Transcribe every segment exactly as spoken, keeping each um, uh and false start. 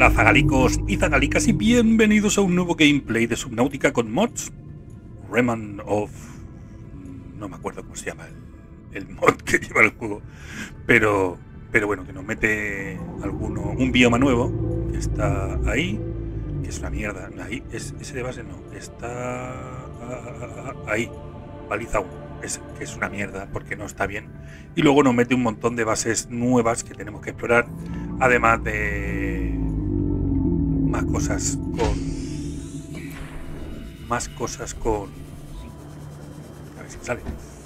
Hola zagalicos y zagalicas y bienvenidos a un nuevo gameplay de Subnautica con mods. Remnant of... no me acuerdo cómo se llama el, el mod que lleva el juego, pero pero bueno, que nos mete alguno, un bioma nuevo que está ahí, que es una mierda. Ahí, es, ese de base no, está ahí, baliza uno, ese, que es una mierda porque no está bien. Y luego nos mete un montón de bases nuevas que tenemos que explorar, además de más cosas con más cosas con a ver si sale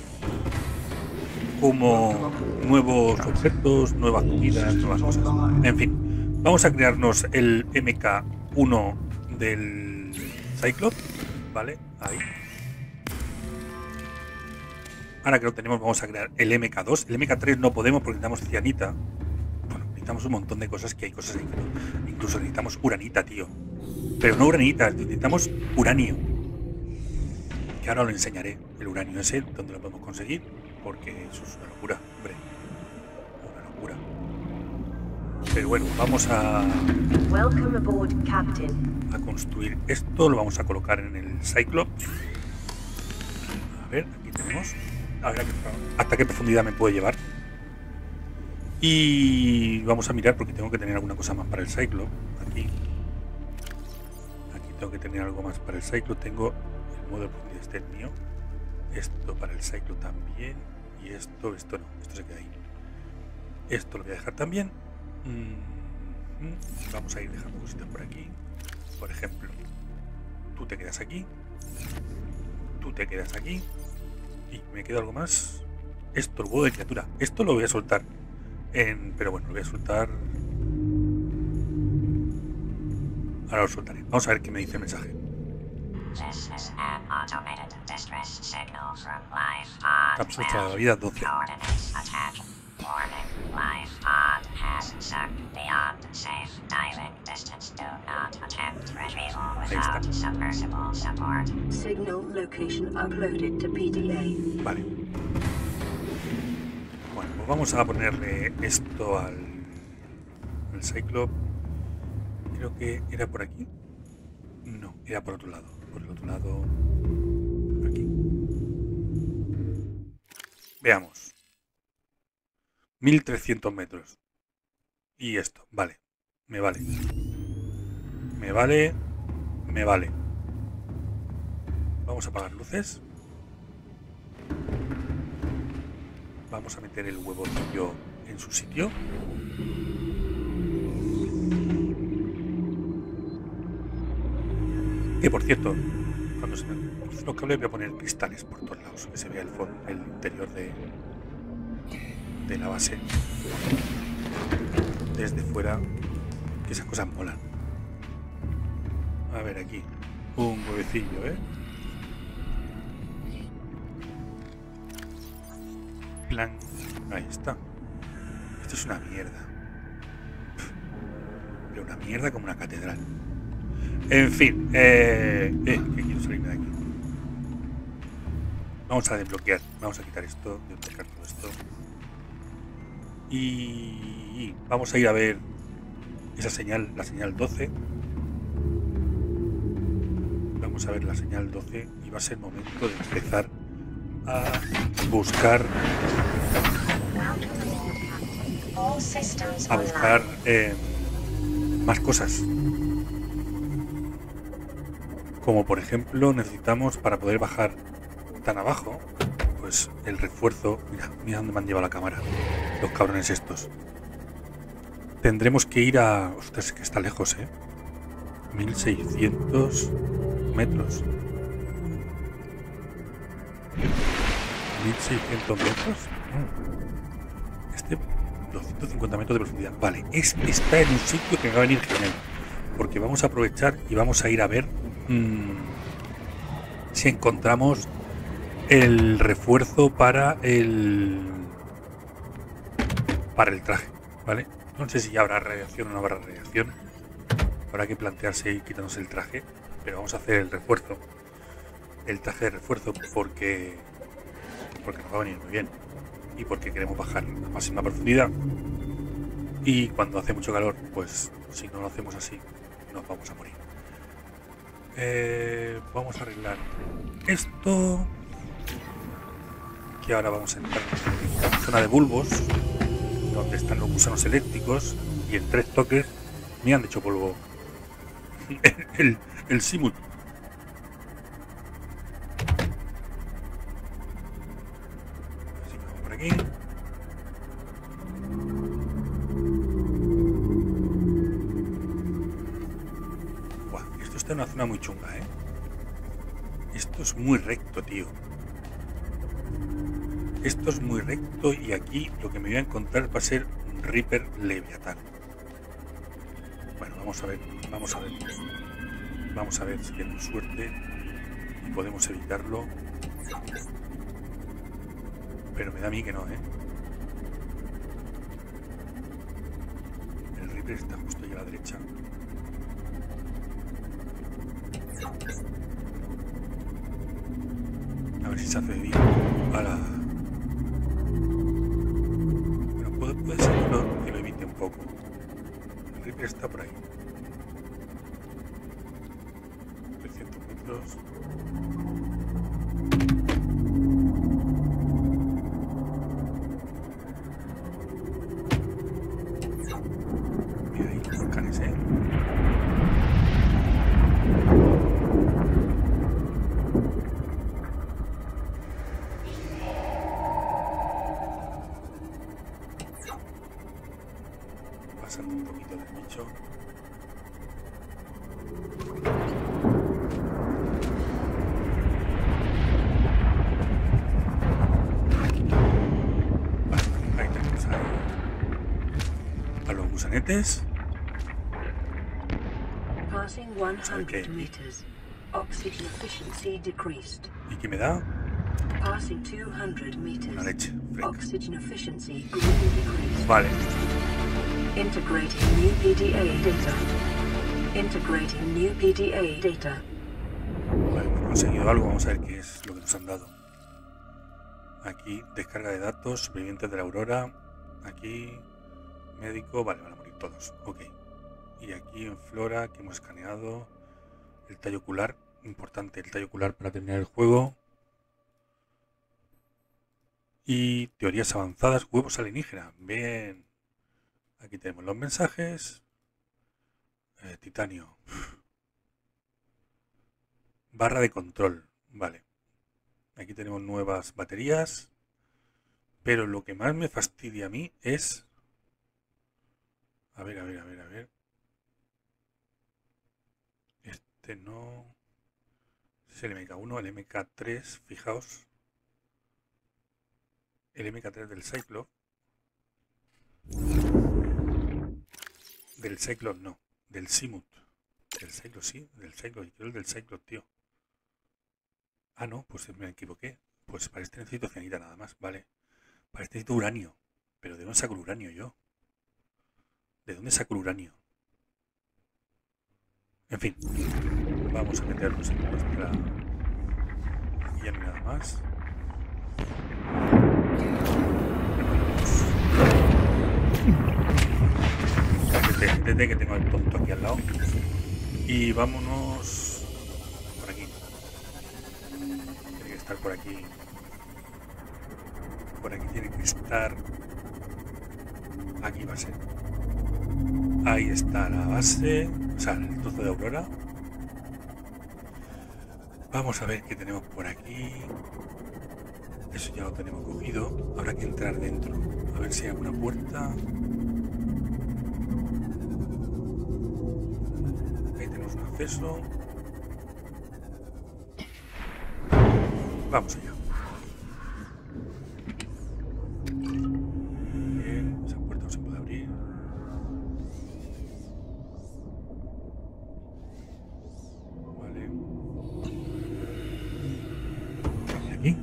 como nuevos objetos, nuevas comidas, nuevas cosas. En fin, vamos a crearnos el M K uno del Cyclops, vale, ahí. Ahora que lo tenemos vamos a crear el M K dos. El M K tres no podemos porque necesitamos cianita. Bueno, necesitamos un montón de cosas, que hay cosas ahí que no. Incluso necesitamos uranita, tío. Pero no uranita, necesitamos uranio. Que ahora lo enseñaré, el uranio ese, donde lo podemos conseguir, porque eso es una locura, hombre. Una locura. Pero bueno, vamos a... Welcome aboard, Captain. a construir esto, lo vamos a colocar en el Cyclops. A ver, aquí tenemos... A ver hasta qué profundidad me puede llevar. Y vamos a mirar porque tengo que tener alguna cosa más para el Cyclops. Aquí. Aquí tengo que tener algo más para el Cyclops. Tengo el modo de profundidad, este es mío. Esto para el Cyclops también. Y esto, esto no, esto se queda ahí. Esto lo voy a dejar también. Mm-hmm. Vamos a ir dejando cositas por aquí. Por ejemplo, tú te quedas aquí. Tú te quedas aquí. Y me queda algo más. Esto, el huevo de criatura. Esto lo voy a soltar. En, pero bueno, lo voy a soltar. Ahora lo soltaré. Vamos a ver qué me dice el mensaje. Cápsula de la vida doce. Ahí está. Signal location uploaded to P D A. Vale. Bueno, pues vamos a ponerle esto al, al Cyclops. Creo que era por aquí. No, era por otro lado. Por el otro lado. Aquí. Veamos. mil trescientos metros. Y esto, vale. Me vale. Me vale. Me vale. Vamos a apagar luces. Vamos a meter el huevocillo en su sitio. Que por cierto, cuando se me crucen los cables voy a poner cristales por todos lados, que se vea el fondo, el interior de, de la base desde fuera, que esas cosas molan. A ver aquí, un huevecillo, ¿eh? Plan, ahí está. Esto es una mierda. Pero una mierda como una catedral. En fin, eh, eh, que quiero salirme de aquí. Vamos a desbloquear, vamos a quitar esto, desbloquear todo esto. Y vamos a ir a ver esa señal, la señal doce. Vamos a ver la señal doce y va a ser momento de empezar a buscar a buscar eh, más cosas. Como por ejemplo necesitamos, para poder bajar tan abajo, pues el refuerzo. Mira, mira dónde me han llevado la cámara los cabrones estos. Tendremos que ir a... Ostras, que está lejos, eh mil seiscientos metros. mil seiscientos metros. Este doscientos cincuenta metros de profundidad. Vale, es, está en un sitio que me va a venir genial, porque vamos a aprovechar y vamos a ir a ver mmm, si encontramos el refuerzo para el para el traje, ¿vale? No sé si ya habrá radiación o no habrá radiación. Habrá que plantearse ir quitándose el traje, pero vamos a hacer el refuerzo, el traje de refuerzo, porque porque nos va a venir muy bien y porque queremos bajar a máxima profundidad. Y cuando hace mucho calor, pues si no lo hacemos así, nos vamos a morir. Eh, vamos a arreglar esto. Que ahora vamos a entrar en la zona de bulbos, donde están los gusanos eléctricos. Y en tres toques me han hecho polvo el, el, el Simut. Así que vamos por aquí. Buah, esto está en una zona muy chunga, ¿eh? Esto es muy recto, tío. Esto es muy recto y aquí lo que me voy a encontrar va a ser un Reaper Leviatán. Bueno, vamos a ver, vamos a ver. Vamos a ver si tenemos suerte y podemos evitarlo. Pero me da a mí que no, ¿eh? El Reaper está justo ahí a la derecha. A ver si se hace de día. ¡Hala! Puede ser que lo, que lo evite un poco. El Reaper está por ahí. trescientos metros. Mira ahí los volcanes, ¿eh? Pasando un poquito del bicho. Vale, ahí tenemos ahí a los gusanetes. Passing one hundred meters. Oxygen efficiency decreased. ¿Y qué me da? Passing two hundred meters. Una leche fresca. Oxygen efficiency greatly decreased. Vale. Integrating new P D A data. Integrating new P D A data. Vale, hemos conseguido algo. Vamos a ver qué es lo que nos han dado. Aquí, descarga de datos, supervivientes de la aurora. Aquí, médico. Vale, van a morir todos. Ok. Y aquí en flora, que hemos escaneado. El tallo ocular. Importante el tallo ocular para terminar el juego. Y teorías avanzadas. Huevos alienígenas. Bien. Aquí tenemos los mensajes. Eh, titanio. Barra de control. Vale. Aquí tenemos nuevas baterías. Pero lo que más me fastidia a mí es... A ver, a ver, a ver, a ver. Este no... Es el M K uno, el M K tres. Fijaos. El M K tres del Cyclops. Del Cyclops no. Del Simut. Del Cyclops sí. Del Cyclops. Quiero el del Cyclops, tío. Ah, no. Pues me equivoqué. Pues para este necesito cianita nada más. Vale. Para este necesito uranio. Pero ¿de dónde saco el uranio yo? ¿De dónde saco el uranio? En fin. Vamos a meternos en nuestra... Aquí ya no hay nada más. Desde que tengo el tonto aquí al lado. Y vámonos por aquí. Tiene que estar por aquí. Por aquí tiene que estar. Aquí va a ser. Ahí está la base. O sea, el trozo de aurora. Vamos a ver qué tenemos por aquí. Eso ya lo tenemos cogido. Habrá que entrar dentro. A ver si hay alguna puerta. Ahí tenemos un acceso. Vamos allá. Bien, esa puerta no se puede abrir. Vale. ¿Y aquí?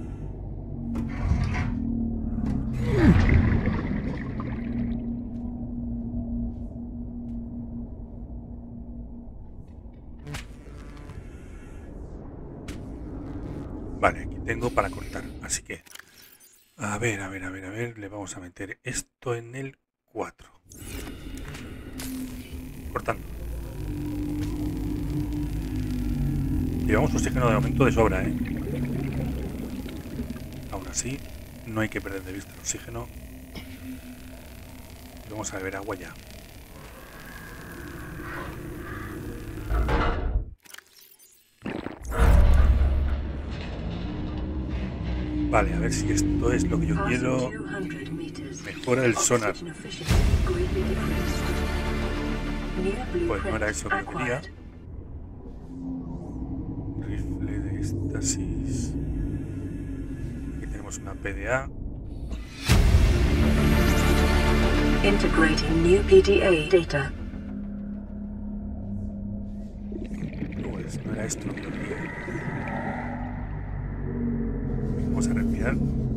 Vale, aquí tengo para cortar, así que a ver, a ver, a ver, a ver, le vamos a meter esto en el cuatro. cortando. Llevamos oxígeno de momento de sobra, ¿eh? Aún así, no hay que perder de vista el oxígeno. Vamos a beber agua ya. Vale, a ver si esto es lo que yo quiero. Mejora el sonar. Pues no era eso que yo quería. Rifle de éxtasis. Aquí tenemos una P D A. Integrating new P D A data. Pues no era esto lo que yo quería. Vamos a respirar.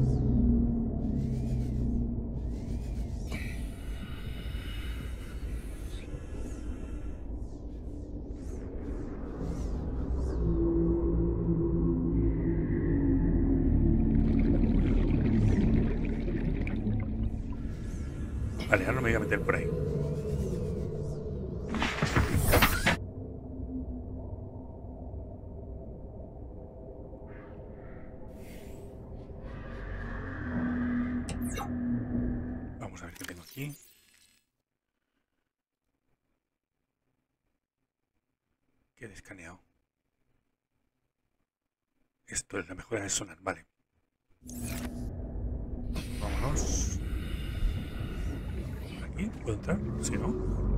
Vale, ahora no me voy a meter por ahí. Vamos a ver qué tengo aquí. ¿Qué he escaneado? Esto es la mejora de sonar, vale. Vámonos. ¿Aquí? ¿Puedo entrar? Sí, ¿no?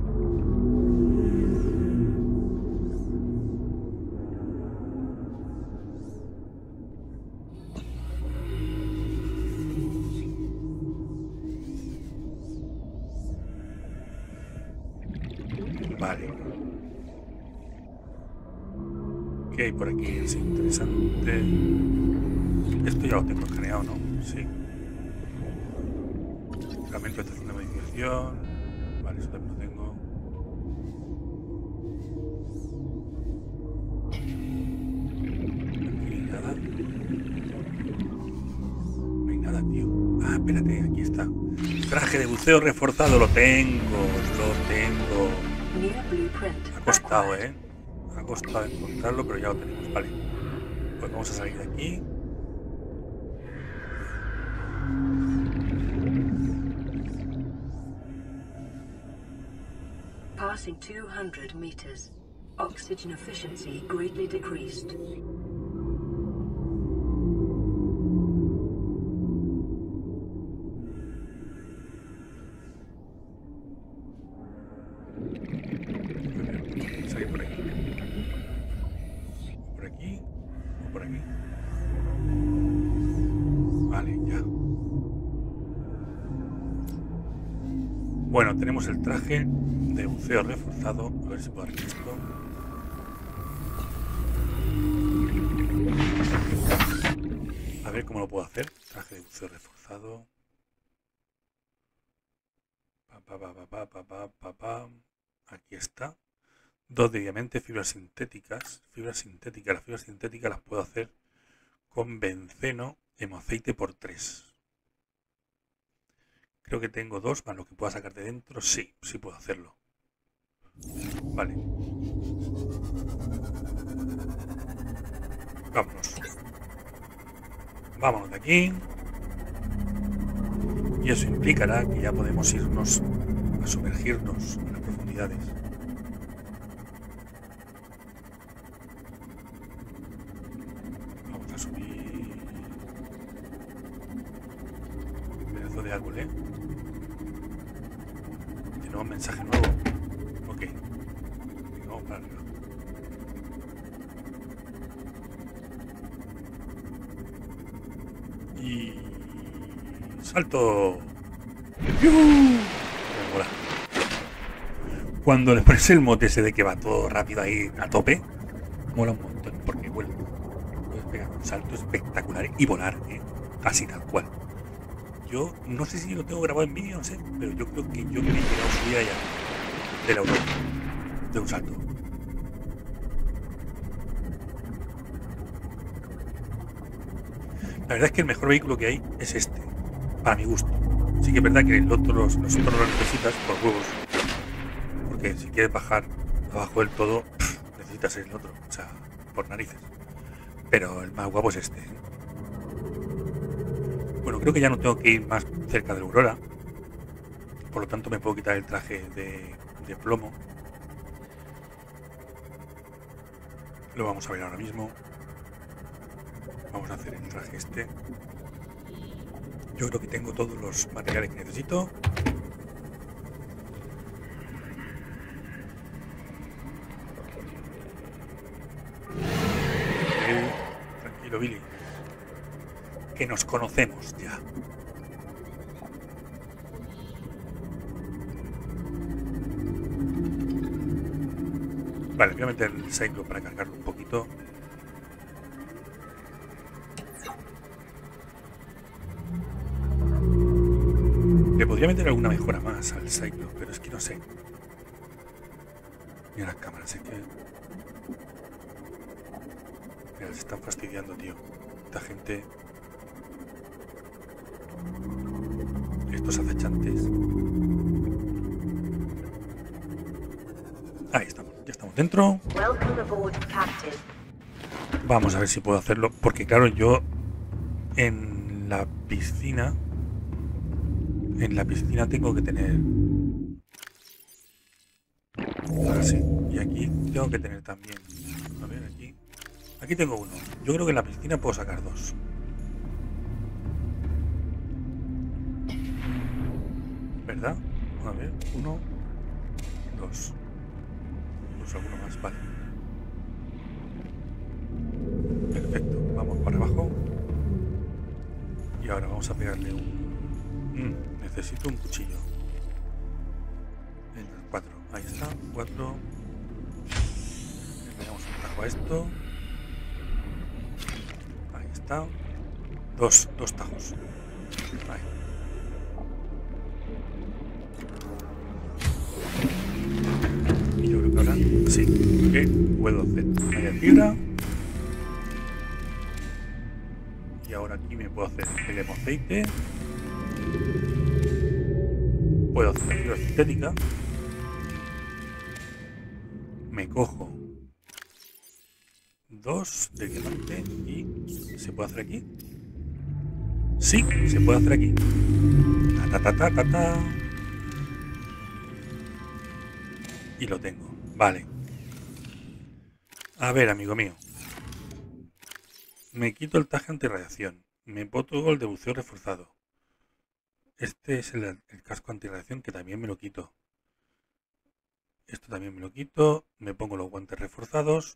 Vale. ¿Qué hay por aquí? Es interesante. Esto ya lo tengo escaneado, ¿no? Sí. Lamento de estación de medición. Vale, eso también lo tengo. Aquí no hay nada. No hay nada, tío. Ah, espérate, aquí está. Traje de buceo reforzado, lo tengo, lo tengo. Ha costado, ¿eh? Ha costado encontrarlo, pero ya lo tenemos. Vale. Pues vamos a salir de aquí. Passing two hundred meters. Oxygen efficiency greatly decreased. Salir por aquí. Por aquí. O por aquí. Vale, ya. Bueno, tenemos el traje de buceo reforzado. A ver si puedo abrir esto. A ver cómo lo puedo hacer. Traje de buceo reforzado. Pa, pa, pa, pa, pa, pa, pa, pa. Aquí está. Dos de diamante, fibras sintéticas. Fibras sintéticas. Las fibras sintéticas las puedo hacer con benceno, hemoaceite por tres. Creo que tengo dos más lo que pueda sacar de dentro. Sí, sí puedo hacerlo. Vale. Vámonos. Vámonos de aquí. Y eso implicará que ya podemos irnos a sumergirnos en las profundidades. Vamos a subir. Un pedazo de árbol, ¿eh? Tenemos un mensaje nuevo. Ok. Vamos para arriba. Y... ¡salto! ¡Yuhu! Mola. Cuando le pones el mote ese de que va todo rápido ahí a tope, mola un montón, porque bueno, puedes pegar un salto espectacular y volar, ¿eh? Así tal cual. Yo no sé si lo tengo grabado en vídeo, no sé, pero yo creo que yo me he llegado a subir allá de la Europa, de un salto. La verdad es que el mejor vehículo que hay es este, para mi gusto. Sí que es verdad que el otro, los, los otros los necesitas por huevos, porque si quieres bajar abajo del todo, pff, necesitas el otro, o sea, por narices. Pero el más guapo es este, ¿eh? Bueno, creo que ya no tengo que ir más cerca de la Aurora, por lo tanto me puedo quitar el traje de, de plomo. Lo vamos a ver ahora mismo. Vamos a hacer el traje este. Yo creo que tengo todos los materiales que necesito. Okay. Tranquilo, Billy. Que nos conocemos ya. Vale, voy a meter el Cyclo para cargarlo un poquito. Le podría meter alguna mejora más al Cyclo, pero es que no sé. Mira las cámaras, es que... Mira, se están fastidiando, tío. Esta gente... Estos acechantes. Ahí estamos, ya estamos dentro. Vamos a ver si puedo hacerlo, porque claro, yo en la piscina... En la piscina tengo que tener... Ahora sí. Y aquí tengo que tener también... A ver, aquí... Aquí tengo uno. Yo creo que en la piscina puedo sacar dos. ¿Verdad? A ver, uno... Dos. Incluso alguno más, vale. Perfecto. Vamos para abajo. Y ahora vamos a pegarle un... Mm. Necesito un cuchillo. El cuatro. Ahí está. cuatro. Le damos un tajo a esto. Ahí está. Dos. Dos tajos. Ahí. Y yo creo que ahora sí. ¿Qué puedo hacer? Media fibra. Y ahora aquí me puedo hacer el hemoaceite. Puedo hacer fibra sintética. Me cojo dos de diamante y ¿se puede hacer aquí? Sí, se puede hacer aquí. Ta, ta, ta, ta, ta. Y lo tengo. Vale. A ver, amigo mío. Me quito el traje antirradiación. Me pongo el de buceo reforzado. Este es el, el casco antirradiación que también me lo quito. Esto también me lo quito. Me pongo los guantes reforzados.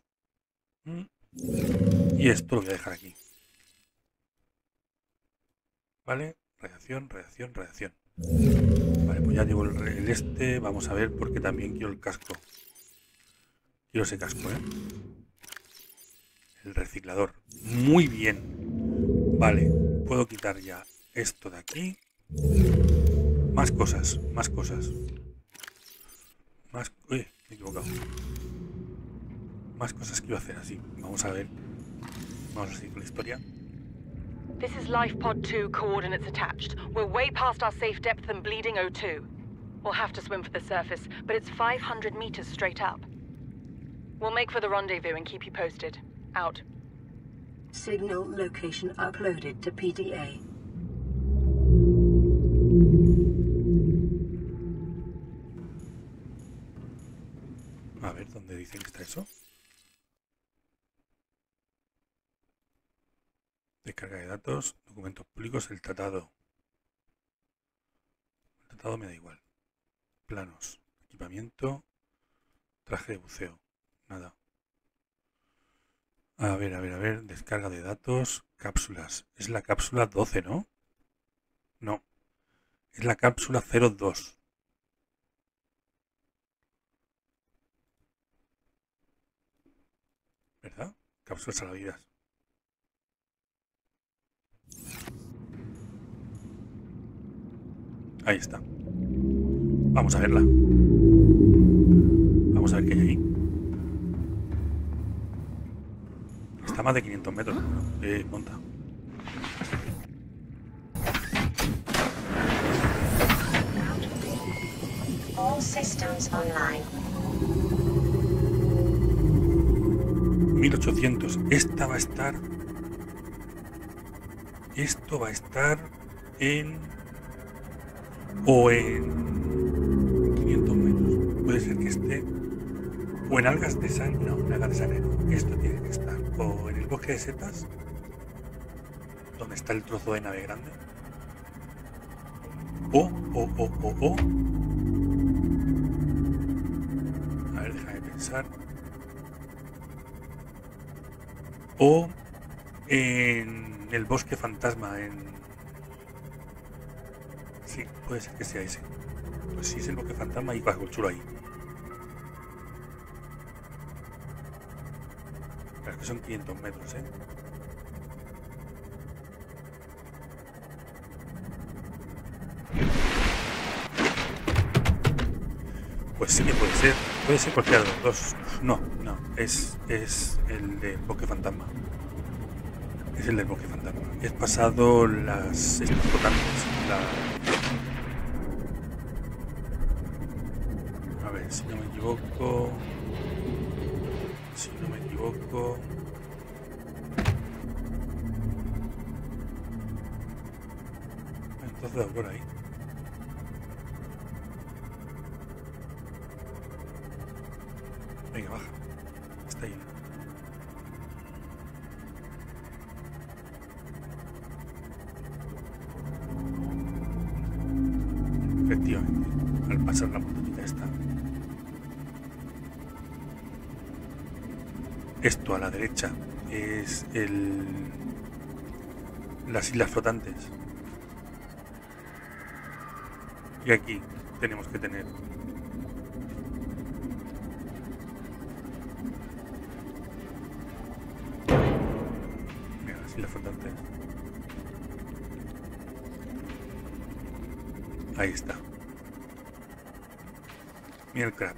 Y esto lo voy a dejar aquí. Vale. Radiación, radiación, radiación. Vale, pues ya llevo el, el este. Vamos a ver porque también quiero el casco. Quiero ese casco, ¿eh? El reciclador. Muy bien. Vale. Puedo quitar ya esto de aquí. Más cosas, más cosas. Más... Uy, me he equivocado. Más cosas que iba a hacer así. Vamos a ver. Vamos a seguir con la historia. This is Life Pod two, coordinates attached. We're way past our safe depth and bleeding O two. We'll have to swim for the surface, but it's five hundred meters straight up. We'll make for the rendezvous and keep you posted. Out. Signal location uploaded to P D A. A ver, ¿dónde dicen que está eso? Descarga de datos, documentos públicos, el tratado. El tratado me da igual. Planos, equipamiento, traje de buceo. Nada. A ver, a ver, a ver. Descarga de datos, cápsulas. Es la cápsula doce, ¿no? No. Es la cápsula cero dos. ¿Verdad? Cápsulas salvavidas. Ahí está. Vamos a verla. Vamos a ver qué hay ahí. Está a más de quinientos metros. Eh, monta. All Systems online. mil ochocientos. Esta va a estar... Esto va a estar en... O en... quinientos metros. Puede ser que esté... O en algas de sangre. No, en algas de sangre no. Esto tiene que estar. O en el bosque de setas. Donde está el trozo de nave grande. O, o, o, o, o. A ver, déjame pensar. O en el bosque fantasma, en... Sí, puede ser que sea ese. Pues sí, es el bosque fantasma y bajo el chulo ahí. Pero es que son quinientos metros, ¿eh? Pues sí que puede ser. Puede ser cualquiera de los dos. No, no. Es, es el de bosque fantasma. Es el del bosque fantasma. Es pasado las explotantes. La... A ver, si no me equivoco. Si no me equivoco. Entonces por ahí. Venga, baja. Está ahí. Efectivamente, al pasar la montañita esta. Esto a la derecha es el... las islas flotantes. Y aquí tenemos que tener... Mira, las islas flotantes. Ahí está. Mira el crab.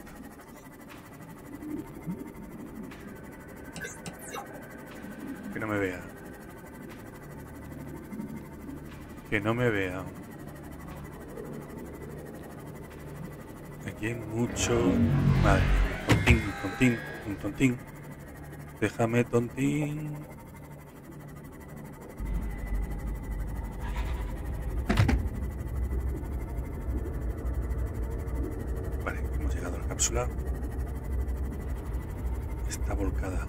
Que no me vea. Que no me vea. Aquí hay mucho... Madre mía. Tontín, tontín, un tontín. Déjame tontín. Vale, hemos llegado a la cápsula. Está volcada.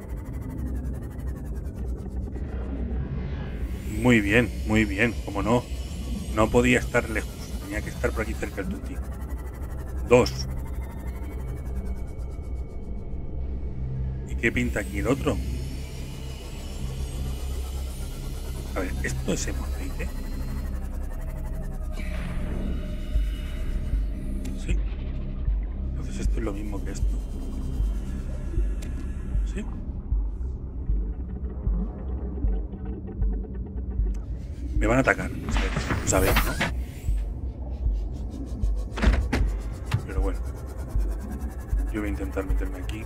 Muy bien, muy bien, como no. No podía estar lejos. Tenía que estar por aquí cerca del tontín. Dos. ¿Y qué pinta aquí el otro? A ver, ¿esto es hemoaceite? Sí. Entonces esto es lo mismo que esto. Sí. Me van a atacar, lo sabéis, ¿no? Pero bueno, yo voy a intentar meterme aquí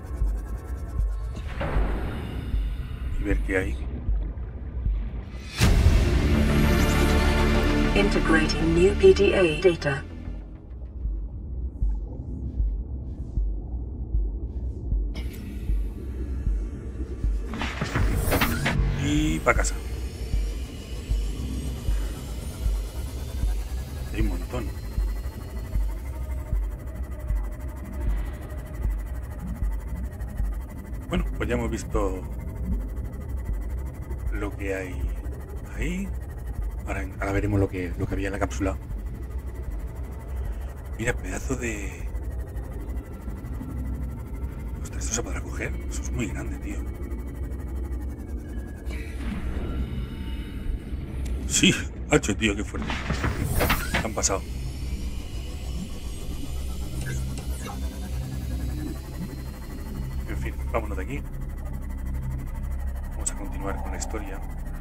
y ver qué hay. Integrating new P D A data. Y para casa. Hay un montón. Bueno, pues ya hemos visto lo que hay ahí. Ahora, ahora veremos lo que, lo que había en la cápsula. Mira, pedazo de... Ostras, ¿esto se podrá coger? Eso es muy grande, tío. Sí, hacho, tío, qué fuerte. Han pasado. En fin, vámonos de aquí. Vamos a continuar con la historia.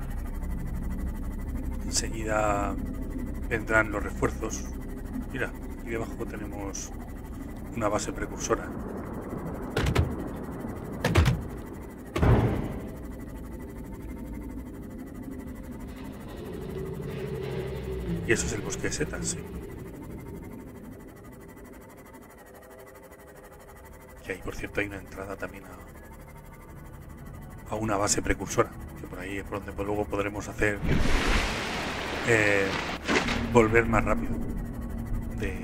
Enseguida vendrán los refuerzos. Mira, aquí debajo tenemos una base precursora. Y eso es el bosque de setas, sí. Que ahí, por cierto, hay una entrada también a, a una base precursora, que por ahí es por donde pues, luego podremos hacer eh, volver más rápido de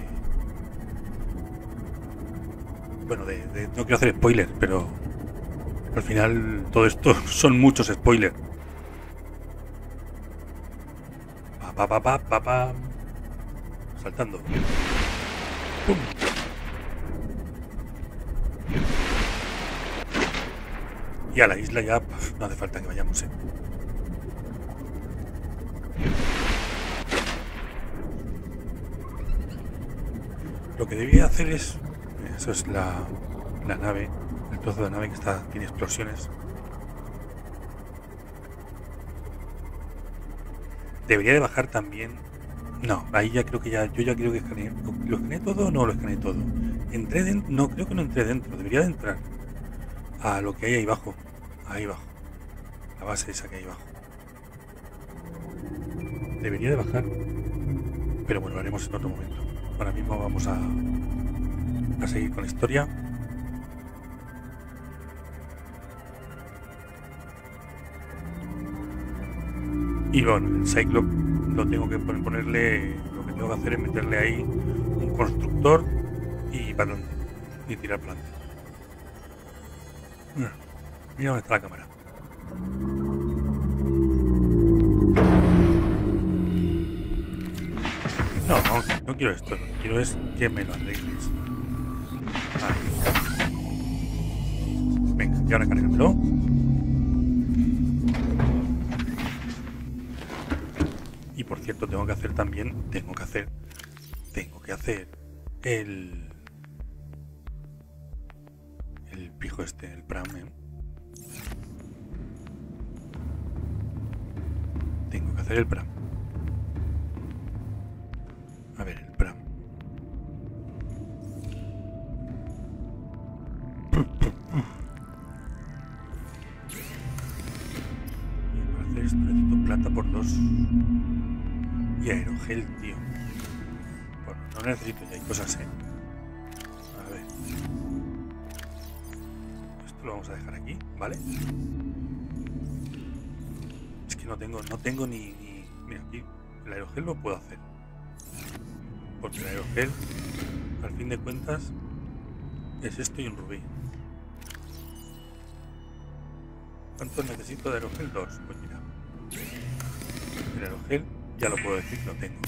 bueno de, de no quiero hacer spoilers, pero al final todo esto son muchos spoilers. Pa pa pa pa pa, pa. Saltando. ¡Pum! Y a la isla ya pues, no hace falta que vayamos, ¿eh? Lo que debía hacer es... Eso es la, la nave, el trozo de nave que está tiene explosiones. Debería de bajar también... No, ahí ya creo que ya... Yo ya creo que escaneé... ¿Lo escaneé todo o no lo escaneé todo? ¿Entré dentro? No, creo que no entré dentro. Debería de entrar a lo que hay ahí abajo. Ahí abajo. La base esa que hay abajo. Debería de bajar. Pero bueno, lo haremos en otro momento. Ahora mismo vamos a, a seguir con la historia. Y bueno, el Cyclops lo tengo que ponerle... Lo que tengo que hacer es meterle ahí un constructor y para adelante. Y tirar para adelante. Mira dónde está la cámara. No, no, no quiero esto. Lo que quiero es que me lo arregles. Ahí. Venga, y ahora cárgamelo. Y por cierto, tengo que hacer también... Tengo que hacer... Tengo que hacer el... El pijo este, el Pram, ¿eh? Tengo que hacer el Pram. A ver, el Pram. Y para hacer esto necesito plata por dos. Y aerogel, tío. Bueno, no necesito, ya hay cosas, ¿eh? A ver. Esto lo vamos a dejar aquí, ¿vale? Es que no tengo, no tengo ni, ni... Mira, aquí el aerogel lo puedo hacer. Porque el aerogel, al fin de cuentas, es esto y un rubí. ¿Cuántos necesito de aerogel? Dos. Pues mira. El aerogel, ya lo puedo decir, lo tengo.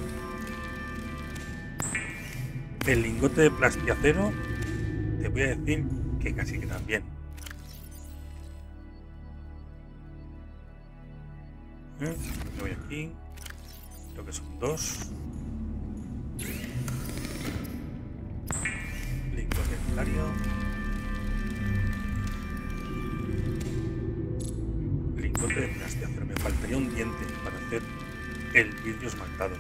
El lingote de plastiacero, te voy a decir que casi que también. ¿Eh? Me voy aquí. Creo que son dos. Lingote estario. Lingote de plastiacero. Me faltaría un diente para hacer el vidrio esmaltado.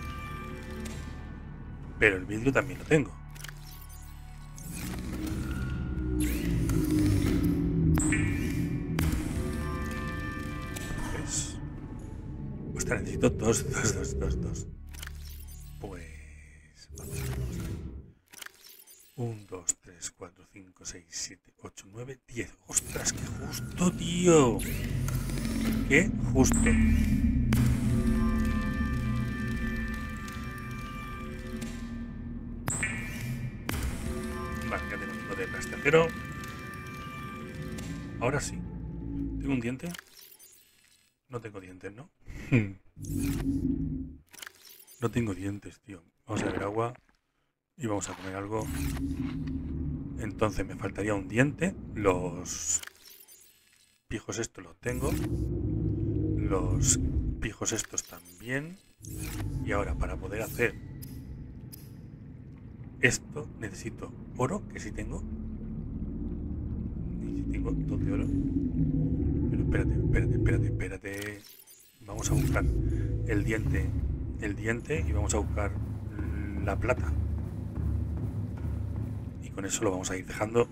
Pero el vidrio también lo tengo. Pues... Pues te necesito dos, dos, dos, dos, dos. Pues... Vamos a ver, vamos a ver. uno, dos, tres, cuatro, cinco, seis, siete, ocho, nueve, diez. ¡Ostras, qué justo, tío! ¡Qué justo! Vale, ya tengo lingote de plastiacero. Ahora sí. ¿Tengo un diente? No tengo dientes, ¿no? No tengo dientes, tío. Vamos a beber agua y vamos a comer algo. Entonces me faltaría un diente. Los pijos estos los tengo. Los pijos estos también. Y ahora para poder hacer esto necesito oro, que sí tengo. Y si tengo dos de oro. Pero espérate, espérate, espérate, espérate. Vamos a buscar el diente, el diente y vamos a buscar la plata. Y con eso lo vamos a ir dejando.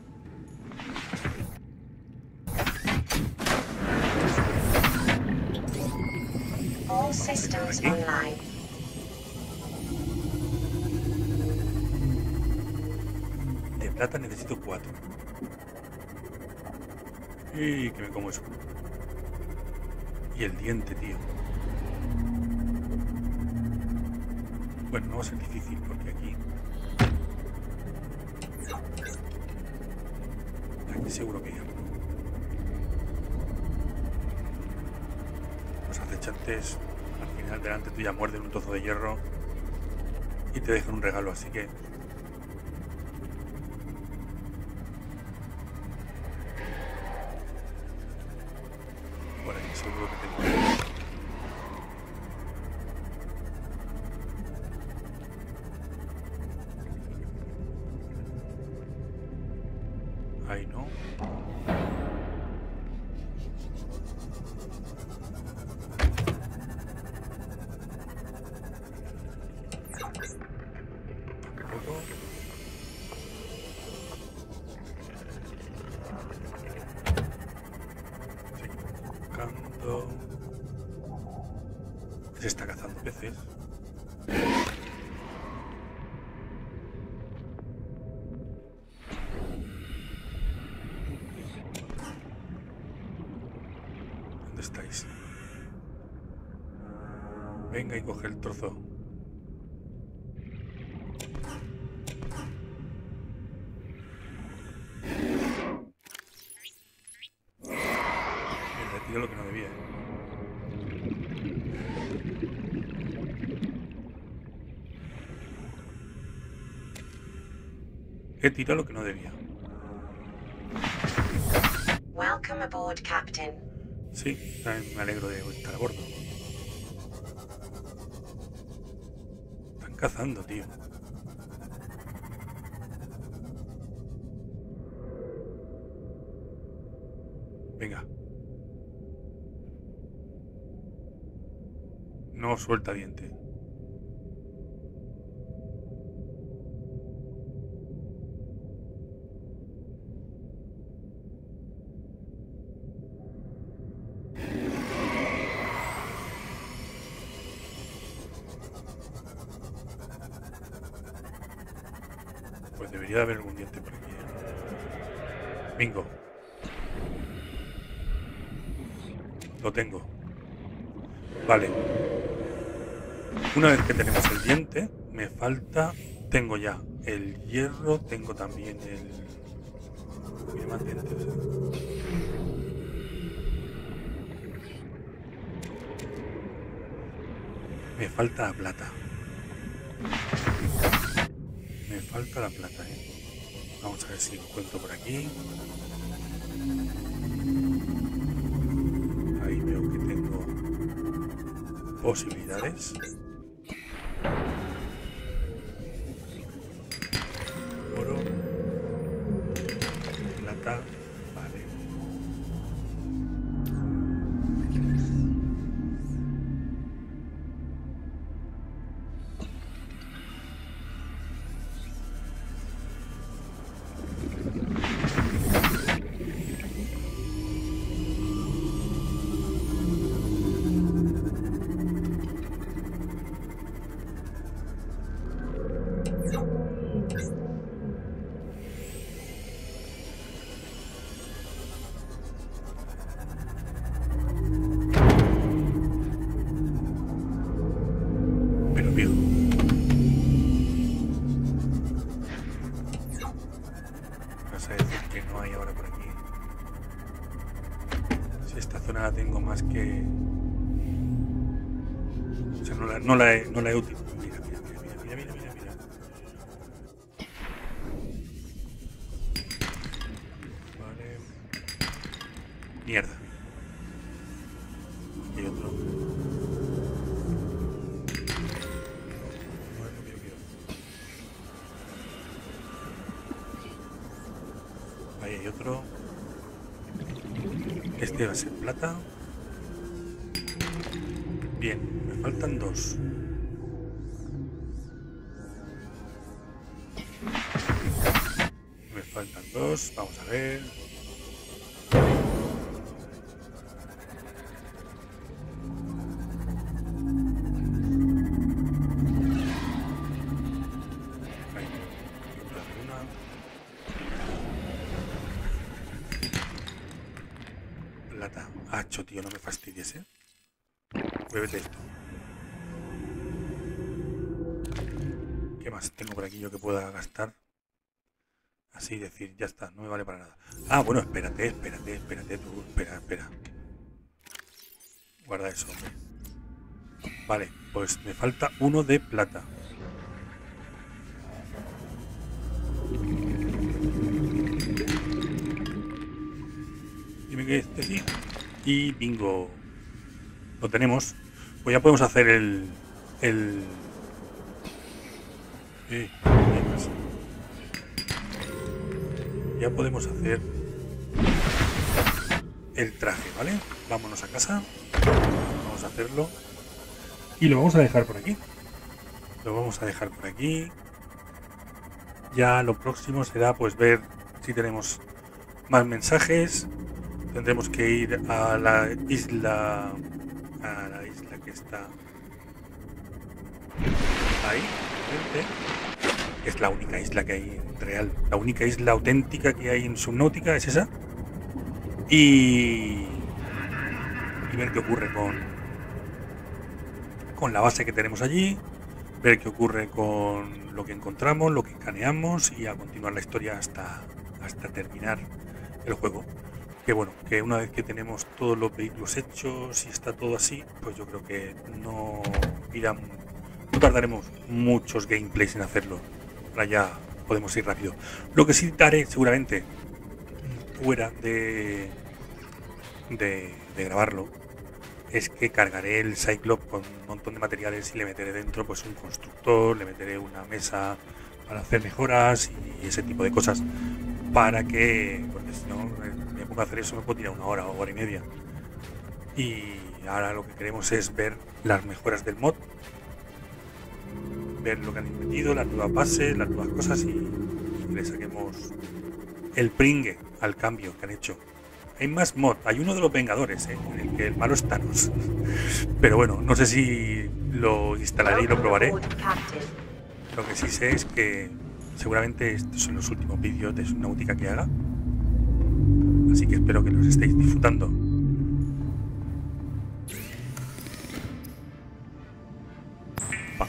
All systems online. De plata necesito cuatro. Y que me como eso. Y el diente, tío. Bueno, no va a ser difícil porque aquí... Aquí seguro que hay algo. Los acechantes al final delante tuya muerden un trozo de hierro y te dejan un regalo, así que... Por ahí seguro que tengo... Ahí no. Tampoco. Seguimos buscando. Se está cazando peces. ¿Dónde estáis? Venga y coge el trozo. Mira, tiro lo que no debía. ¿eh? He tirado lo que no debía. Welcome aboard, Captain. Sí, también me alegro de estar a bordo. Están cazando, tío. Venga. No suelta diente. Pues debería de haber algún diente por aquí, ¿eh? Bingo. Lo tengo. Vale. Una vez que tenemos el diente, me falta... Tengo ya el hierro, tengo también el... Mira, más dientes. Me falta la plata. Me falta la plata, ¿eh? Vamos a ver si encuentro por aquí. Ahí veo que tengo posibilidades. Oro. Plata. Vale. Pero viejo. Vas a decir que no hay ahora por aquí. Si esta zona la tengo más que... O sea, no la, no la he, no la he utilizado. Mira, mira, mira, mira, mira, mira, mira, mira. Vale. Mierda. Aquí hay otro. No es lo que yo quiero. Ahí hay otro. Este va a ser plata. Bien, me faltan dos. Me faltan dos, vamos a ver. Ahí, otra una. plata. Hacho, tío, no me fastidies, ¿eh? Bébete esto. ¿Qué más tengo por aquí yo que pueda gastar? Así decir, ya está, no me vale para nada. Ah, bueno, espérate, espérate, espérate tú, espera, espera. Guarda eso, hombre. Vale, pues me falta uno de plata. Dime que este sí. Y bingo. Lo tenemos. Pues ya podemos hacer el... el... Eh, ¿qué pasa? Ya podemos hacer el traje, ¿vale? Vámonos a casa. Vamos a hacerlo. Y lo vamos a dejar por aquí. Lo vamos a dejar por aquí. Ya lo próximo será pues ver si tenemos más mensajes. Tendremos que ir a la isla... A la isla que está ahí. Es la única isla que hay real. La única isla auténtica que hay en Subnautica es esa. Y... Y ver qué ocurre con... con la base que tenemos allí. Ver qué ocurre con lo que encontramos, lo que escaneamos. Y a continuar la historia hasta, hasta terminar el juego. Que bueno, que una vez que tenemos todos los vehículos hechos y está todo así, pues yo creo que no irán, no tardaremos muchos gameplays en hacerlo. Ahora ya podemos ir rápido. Lo que sí haré seguramente fuera de, de, de grabarlo es que cargaré el Cyclops con un montón de materiales y le meteré dentro pues un constructor, le meteré una mesa para hacer mejoras y ese tipo de cosas para que, porque si no me pongo a hacer eso me puedo tirar una hora o hora y media. Y ahora lo que queremos es ver las mejoras del mod, ver lo que han metido, las nuevas bases, las nuevas cosas y, y le saquemos el pringue al cambio que han hecho. Hay más mod, hay uno de los Vengadores, ¿eh? En el que el malo es Thanos. Pero bueno, no sé si lo instalaré y lo probaré. Lo que sí sé es que seguramente estos son los últimos vídeos de Subnautica que haga. Así que espero que los estéis disfrutando. Va.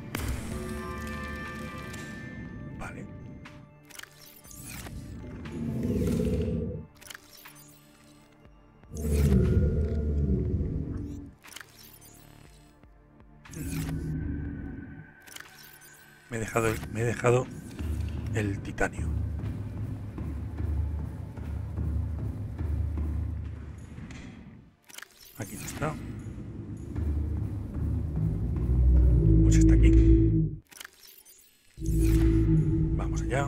Vale. Me he dejado el, me he dejado el titanio. Aquí no está. Pues está aquí. Vamos allá.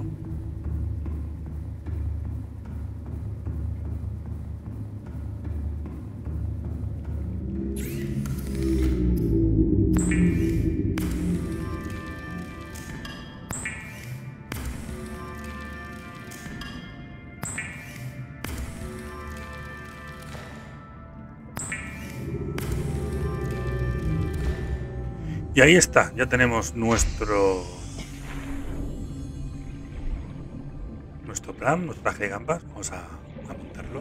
Y ahí está, ya tenemos nuestro nuestro plan, nuestro traje de gambas. Vamos a, a montarlo.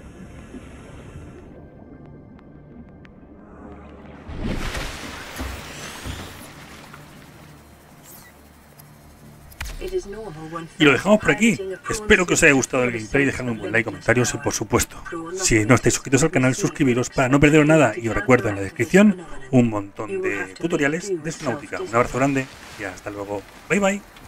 Y lo dejamos por aquí. Espero que os haya gustado el gameplay, dejadme un buen like, comentarios y por supuesto, si no estáis suscritos al canal, suscribiros para no perderos nada. Y os recuerdo en la descripción un montón de tutoriales de Subnautica. Un abrazo grande y hasta luego. Bye bye.